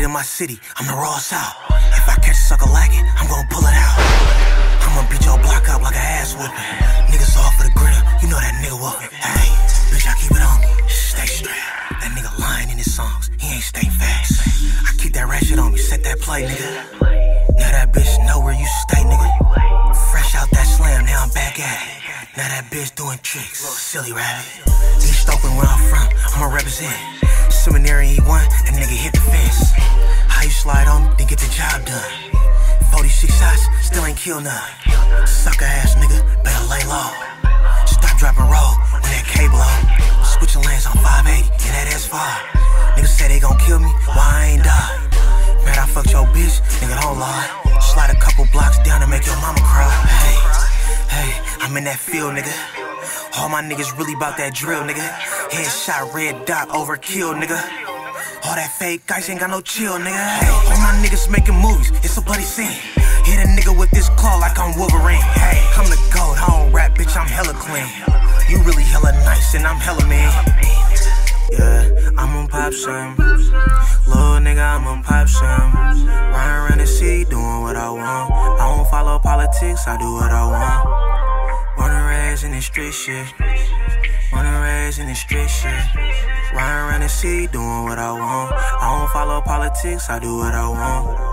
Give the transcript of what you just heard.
it in my city, I'm the raw south. If I catch a sucker like it, I'm gon' pull it out. I'ma beat your block up like a ass whooping. Niggas all for the grill, you know that nigga whooping. Hey, bitch, I keep it on me, stay straight. That nigga lying in his songs, he ain't stay fast. I keep that ratchet on me, set that play, nigga. Now that bitch know where you stay, nigga. Fresh out that slam, now I'm back at it. Now that bitch doing tricks, silly rabbit. East Oakland where I'm from, I'ma represent. Seminary E1, that nigga hit the fence. How you slide on me, then get the job done. 46 shots, still ain't kill none. Sucker ass nigga, better lay low. Stop, drop, and roll when that K blow. Switching lanes on 580 in that S5. Niggas say they gon' kill me, why I ain't die? Man, I fucked your bitch, nigga, don't lie. Slide a couple blocks down and make your mama cry. Hey, I'm in that field, nigga. All my niggas really bout that drill, nigga. Headshot, red dot, overkill, nigga. All that fake ice ain't got no chill, nigga. Hey, all my niggas making movies, it's a bloody scene. Hit a nigga with this claw like I'm Wolverine. Hey, I'm the GOAT, I don't rap, bitch, I'm hella clean. You really hella nice and I'm hella mean. Yeah, I'm gon' pop some. Little nigga, I'm gon' pop some. Riding around the city, doing what I want. I don't follow politics, I do what I want. Born and raised in the street shit. Born and raised in the street shit. Riding around the city, doing what I want. I don't follow politics, I do what I want.